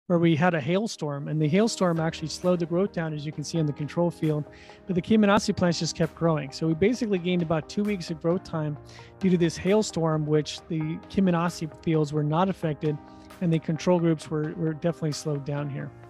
where we had a hailstorm, and the hailstorm actually slowed the growth down, as you can see in the control field, but the Kyminasi plants just kept growing. So we basically gained about 2 weeks of growth time due to this hailstorm, which the Kyminasi fields were not affected, and the control groups were definitely slowed down here.